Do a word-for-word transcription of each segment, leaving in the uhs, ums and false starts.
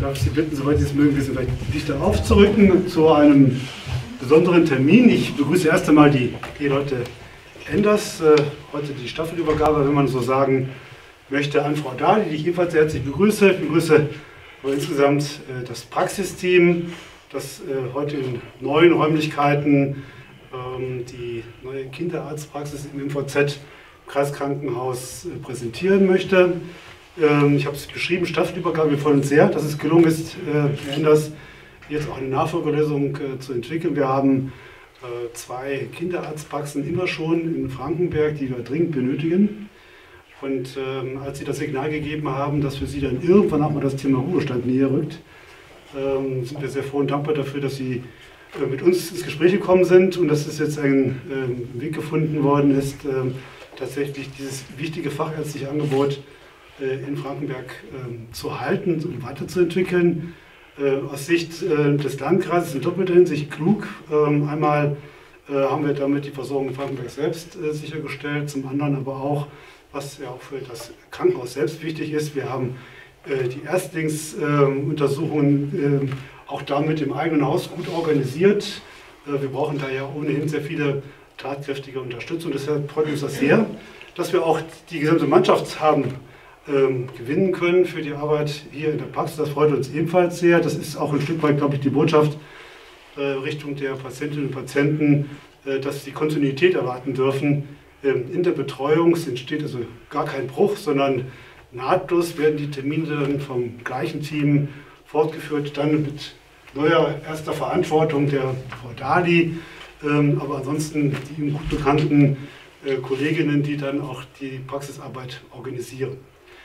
darf Sie bitten, soweit Sie es mögen, ein bisschen vielleicht dichter aufzurücken zu einem besonderen Termin. Ich begrüße erst einmal die Leute Enders, äh, heute die Staffelübergabe, wenn man so sagen möchte, an Frau Dali, die ich ebenfalls sehr herzlich begrüße. Ich begrüße aber insgesamt äh, das Praxisteam, das äh, heute in neuen Räumlichkeiten ähm, die neue Kinderarztpraxis im M V Z Kreiskrankenhaus äh, präsentieren möchte. Ähm, ich habe es beschrieben, Staffelübergabe. Wir freuen uns sehr, dass es gelungen ist, äh, Herr Enders, jetzt auch eine Nachfolgelösung äh, zu entwickeln. Wir haben äh, zwei Kinderarztpraxen immer schon in Frankenberg, die wir dringend benötigen. Und ähm, als Sie das Signal gegeben haben, dass für Sie dann irgendwann auch mal das Thema Ruhestand näher rückt, ähm, sind wir sehr froh und dankbar dafür, dass Sie äh, mit uns ins Gespräch gekommen sind und dass es jetzt ein äh, Weg gefunden worden ist, äh, tatsächlich dieses wichtige fachärztliche Angebot äh, in Frankenberg äh, zu halten und weiterzuentwickeln. Äh, aus Sicht äh, des Landkreises in doppelter Hinsicht klug. Ähm, einmal äh, haben wir damit die Versorgung in Frankenberg selbst äh, sichergestellt, zum anderen aber auch, was ja auch für das Krankenhaus selbst wichtig ist. Wir haben äh, die Erstlingsuntersuchungen äh, auch damit im eigenen Haus gut organisiert. Äh, wir brauchen da ja ohnehin sehr viele tatkräftige Unterstützung. Deshalb freut uns das sehr, dass wir auch die gesamte Mannschaft haben ähm, gewinnen können für die Arbeit hier in der Praxis. Das freut uns ebenfalls sehr. Das ist auch ein Stück weit, glaube ich, die Botschaft äh, Richtung der Patientinnen und Patienten, äh, dass sie Kontinuität erwarten dürfen in der Betreuung. Es entsteht also gar kein Bruch, sondern nahtlos werden die Termine dann vom gleichen Team fortgeführt, dann mit neuer erster Verantwortung der Frau Dali, ähm, aber ansonsten die ihm gut bekannten äh, Kolleginnen, die dann auch die Praxisarbeit organisieren.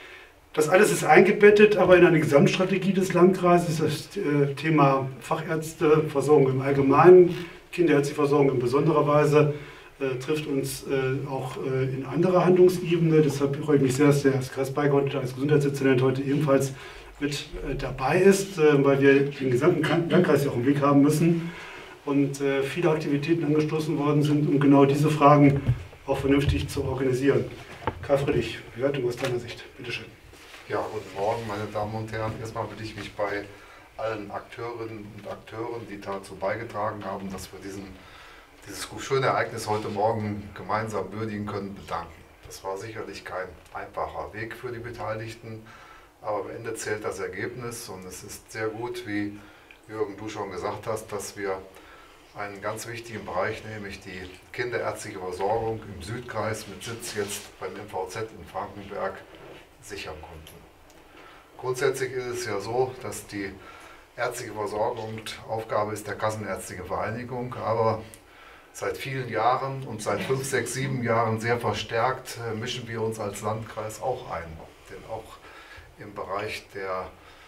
Das alles ist eingebettet, aber in eine Gesamtstrategie des Landkreises. Das äh, Thema Fachärzteversorgung im Allgemeinen, Kinderärztliche Versorgung in besonderer Weise, Äh, trifft uns äh, auch äh, in anderer Handlungsebene. Deshalb freue ich mich sehr, dass der Herr Kreisbeigott als Gesundheitsdezernent heute ebenfalls mit äh, dabei ist, äh, weil wir den gesamten Landkreis ja auch im Blick haben müssen und äh, viele Aktivitäten angestoßen worden sind, um genau diese Fragen auch vernünftig zu organisieren. Karl Friedrich, Bewertung aus deiner Sicht, bitteschön. Ja, guten Morgen, meine Damen und Herren. Erstmal will ich mich bei allen Akteurinnen und Akteuren, die dazu beigetragen haben, dass wir diesen dieses schöne Ereignis heute Morgen gemeinsam würdigen können, bedanken. Das war sicherlich kein einfacher Weg für die Beteiligten, aber am Ende zählt das Ergebnis und es ist sehr gut, wie Jürgen, du schon gesagt hast, dass wir einen ganz wichtigen Bereich, nämlich die kinderärztliche Versorgung im Südkreis mit Sitz jetzt beim M V Z in Frankenberg sichern konnten. Grundsätzlich ist es ja so, dass die ärztliche Versorgung Aufgabe ist der Kassenärztlichen Vereinigung, aber seit vielen Jahren und seit fünf, sechs, sieben Jahren sehr verstärkt äh, mischen wir uns als Landkreis auch ein. Denn auch im Bereich der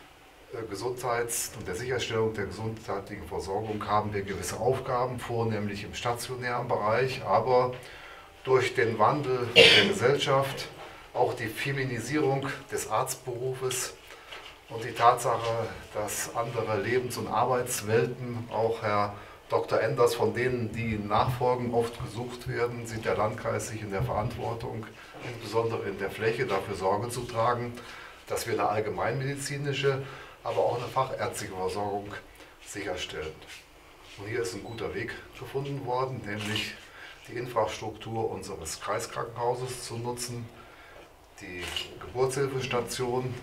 äh, Gesundheits- und der Sicherstellung der gesundheitlichen Versorgung haben wir gewisse Aufgaben, vornehmlich im stationären Bereich, aber durch den Wandel der Gesellschaft, auch die Feminisierung des Arztberufes und die Tatsache, dass andere Lebens- und Arbeitswelten, auch Herr Doktor Enders, von denen, die nachfolgen, oft gesucht werden, sieht der Landkreis sich in der Verantwortung, insbesondere in der Fläche, dafür Sorge zu tragen, dass wir eine allgemeinmedizinische, aber auch eine fachärztliche Versorgung sicherstellen. Und hier ist ein guter Weg gefunden worden, nämlich die Infrastruktur unseres Kreiskrankenhauses zu nutzen, die Geburtshilfestation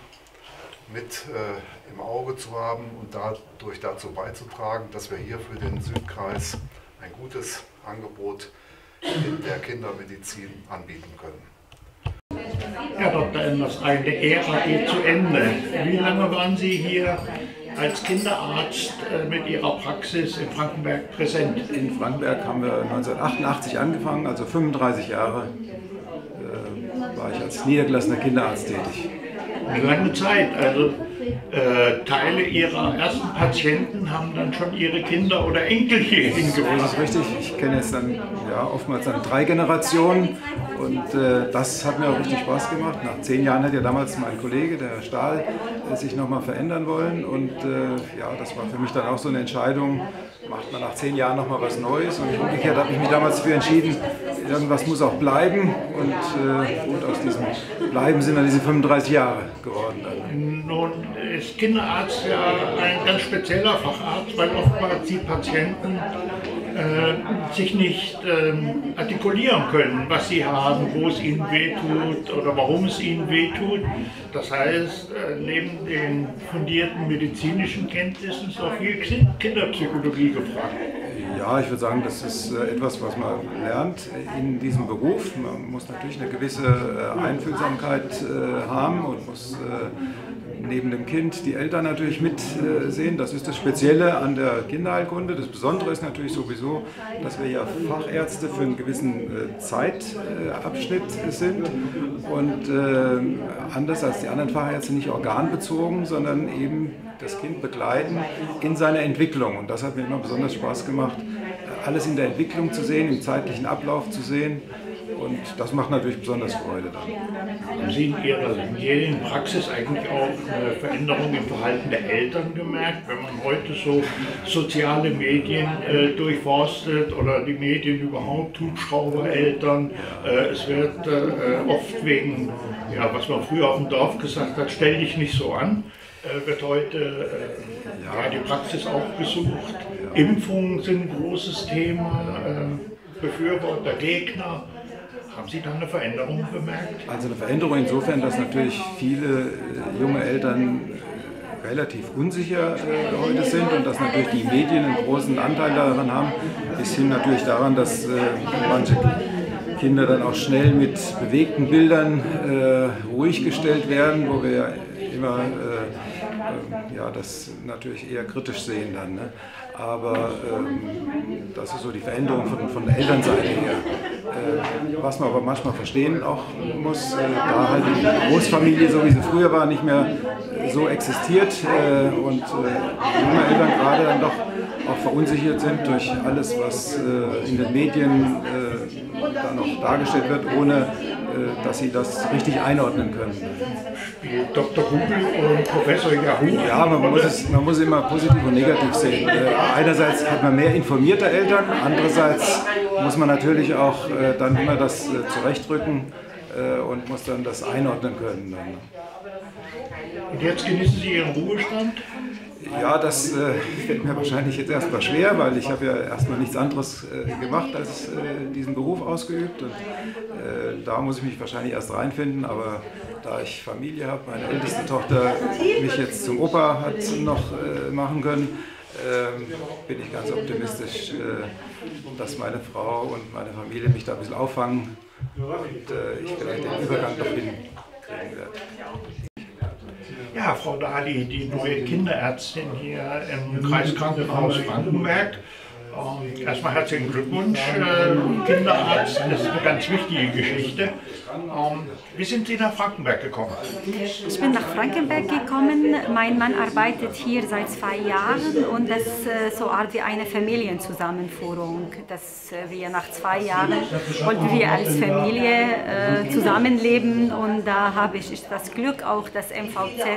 mit äh, im Auge zu haben und dadurch dazu beizutragen, dass wir hier für den Südkreis ein gutes Angebot in der Kindermedizin anbieten können. Herr Doktor Enders, eine Ära geht zu Ende. Wie lange waren Sie hier als Kinderarzt äh, mit Ihrer Praxis in Frankenberg präsent? In Frankenberg haben wir neunzehnhundertachtundachtzig angefangen, also fünfunddreißig Jahre äh, war ich als niedergelassener Kinderarzt tätig. Eine lange Zeit, also äh, Teile Ihrer ersten Patienten haben dann schon ihre Kinder oder Enkel hier hingebracht. So ist es richtig. Ich kenne jetzt dann ja, oftmals dann drei Generationen und äh, das hat mir auch richtig Spaß gemacht. Nach zehn Jahren hat ja damals mein Kollege, der Herr Stahl, äh, sich nochmal verändern wollen und äh, ja, das war für mich dann auch so eine Entscheidung, macht man nach zehn Jahren nochmal was Neues und umgekehrt habe ich mich damals dafür entschieden, irgendwas muss auch bleiben und, äh, und aus diesem Bleiben sind dann diese fünfunddreißig Jahre geworden. Dann. Nun ist Kinderarzt ja ein ganz spezieller Facharzt, weil oftmals die Patienten äh, sich nicht äh, artikulieren können, was sie haben, wo es ihnen wehtut oder warum es ihnen wehtut. Das heißt, äh, neben den fundierten medizinischen Kenntnissen ist auch viel Kinderpsychologie gefragt. Ja, ich würde sagen, das ist etwas, was man lernt in diesem Beruf. Man muss natürlich eine gewisse Einfühlsamkeit haben und muss neben dem Kind die Eltern natürlich mitsehen. Das ist das Spezielle an der Kinderheilkunde. Das Besondere ist natürlich sowieso, dass wir ja Fachärzte für einen gewissen Zeitabschnitt sind und anders als die anderen Fachärzte nicht organbezogen, sondern eben das Kind begleiten in seiner Entwicklung. Und das hat mir immer besonders Spaß gemacht, alles in der Entwicklung zu sehen, im zeitlichen Ablauf zu sehen. Und das macht natürlich besonders Freude dann. Haben Sie in Ihrer langjährigen Praxis eigentlich auch eine Veränderung im Verhalten der Eltern gemerkt, wenn man heute so soziale Medien äh, durchforstet oder die Medien überhaupt, Hubschraubereltern? Äh, es wird äh, oft wegen, ja, was man früher auf dem Dorf gesagt hat, stell dich nicht so an. Äh, wird heute äh, ja. Ja, die Praxis auch besucht. Ja. Impfungen sind ein großes Thema, äh, Befürworter, Gegner. Haben Sie da eine Veränderung bemerkt? Also eine Veränderung insofern, dass natürlich viele äh, junge Eltern äh, relativ unsicher äh, heute sind und dass natürlich die Medien einen großen Anteil daran haben, bis hin natürlich daran, dass äh, manche Kinder dann auch schnell mit bewegten Bildern äh, ruhig gestellt werden, wo wir ja immer äh, äh, ja, das natürlich eher kritisch sehen dann. Ne? Aber ähm, das ist so die Veränderung von, von der Elternseite her. Äh, was man aber manchmal verstehen auch muss, äh, da halt die Großfamilie, so wie sie früher war, nicht mehr so existiert äh, und äh, junge Eltern gerade dann doch auch verunsichert sind durch alles, was äh, in den Medien äh, da noch dargestellt wird, ohne äh, dass sie das richtig einordnen können. Spielt Doktor Google und Professor Yahoo? Ja, man muss es, man muss es immer positiv und negativ sehen. Äh, einerseits hat man mehr informierte Eltern, andererseits muss man natürlich auch äh, dann immer das äh, zurechtrücken äh, und muss dann das einordnen können. Dann. Und jetzt genießen Sie Ihren Ruhestand? Ja, das äh, fällt mir wahrscheinlich jetzt erstmal schwer, weil ich habe ja erstmal nichts anderes äh, gemacht als äh, diesen Beruf ausgeübt. Und, äh, da muss ich mich wahrscheinlich erst reinfinden, aber da ich Familie habe, meine älteste Tochter mich jetzt zum Opa hat noch äh, machen können, äh, bin ich ganz optimistisch, äh, dass meine Frau und meine Familie mich da ein bisschen auffangen und äh, ich vielleicht den Übergang doch hinkriegen werde. Ja, Frau Dali, die neue Kinderärztin hier im Kreiskrankenhaus Frankenberg. Ähm, erstmal herzlichen Glückwunsch, äh, Kinderarzt, das ist eine ganz wichtige Geschichte. Ähm, wie sind Sie nach Frankenberg gekommen? Ich bin nach Frankenberg gekommen. Mein Mann arbeitet hier seit zwei Jahren und das ist äh, so Art wie eine Familienzusammenführung. Dass äh, wir nach zwei Jahren wollten wir als Familie äh, zusammenleben und da habe ich das Glück auch, dass M V Z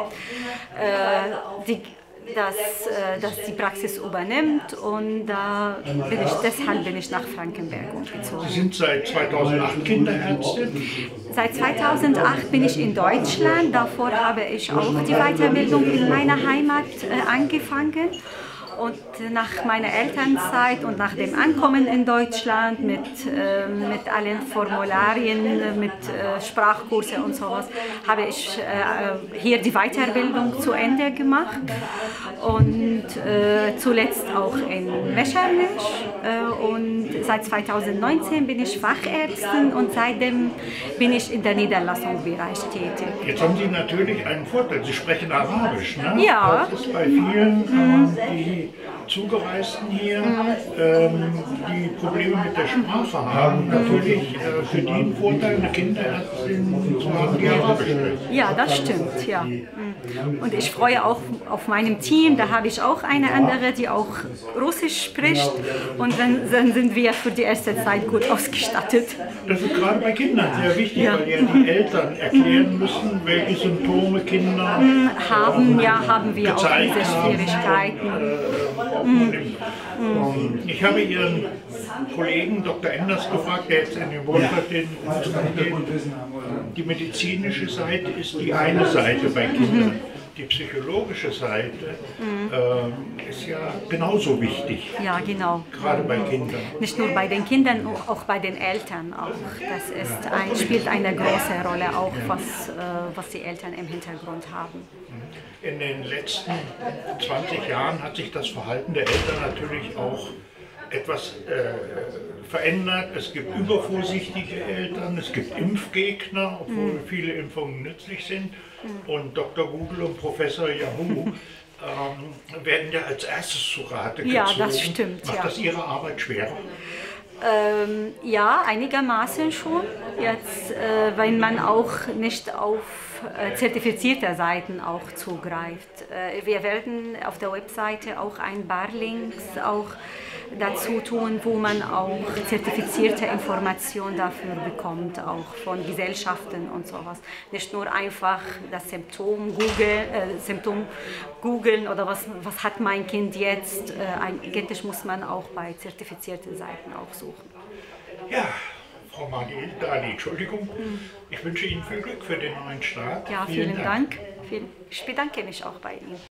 äh, die Dass, äh, dass die Praxis übernimmt und da bin ich, deshalb bin ich nach Frankenberg umgezogen. Sie sind seit zweitausendacht Kinderärztin? Seit zweitausendacht bin ich in Deutschland, davor habe ich auch die Weiterbildung in meiner Heimat äh, angefangen. Und nach meiner Elternzeit und nach dem Ankommen in Deutschland mit, äh, mit allen Formularien, mit äh, Sprachkurse und sowas, habe ich äh, hier die Weiterbildung zu Ende gemacht und äh, zuletzt auch in Meschernich. Äh, und seit zweitausendneunzehn bin ich Fachärztin und seitdem bin ich in der Niederlassungsbereich tätig. Jetzt haben Sie natürlich einen Vorteil, Sie sprechen Arabisch, ne? Ja. Das ist bei vielen, ähm, die Zugereisten hier, ähm, die Probleme mit der Sprache haben, natürlich äh, für die ein Vorteil, eine Kinderärztin zu haben, die Arabisch spricht. Ja, das stimmt, ja. Und ich freue auch auf meinem Team, da habe ich auch eine andere, die auch Russisch spricht und dann, dann sind wir für die erste Zeit gut ausgestattet. Das ist gerade bei Kindern sehr wichtig, ja. Weil ja die Eltern erklären müssen, welche Symptome Kinder haben. Ja, haben wir gezeigt auch diese Schwierigkeiten. haben. Ich habe Ihren Kollegen Doktor Enders gefragt, der jetzt in den Wohlfahrt den die medizinische Seite ist die eine Seite bei Kindern. Die psychologische Seite mhm. äh, ist ja genauso wichtig. Ja, genau. Gerade bei Kindern. Nicht nur bei den Kindern, auch bei den Eltern auch. Das ist ein, spielt eine große Rolle auch, was, äh, was die Eltern im Hintergrund haben. In den letzten zwanzig Jahren hat sich das Verhalten der Eltern natürlich auch etwas äh, verändert. Es gibt übervorsichtige Eltern, es gibt Impfgegner, obwohl mhm. viele Impfungen nützlich sind. Und Doktor Google und Professor Yahoo ähm, werden ja als erstes zu Rate gezogen. Ja, das stimmt. Macht ja. das Ihre Arbeit schwerer? Ähm, ja, einigermaßen schon. Jetzt, äh, wenn man auch nicht auf äh, zertifizierte Seiten auch zugreift. Äh, wir werden auf der Webseite auch ein paar Links auch dazu tun, wo man auch zertifizierte Informationen dafür bekommt, auch von Gesellschaften und sowas. Nicht nur einfach das Symptom googeln, äh, Symptom googeln oder was, was hat mein Kind jetzt. Äh, eigentlich muss man auch bei zertifizierten Seiten auch suchen. Ja, Frau Magiel, Dali, Entschuldigung. Ich wünsche Ihnen viel Glück für den neuen Start. Ja, vielen, vielen Dank. Dank. Ich bedanke mich auch bei Ihnen.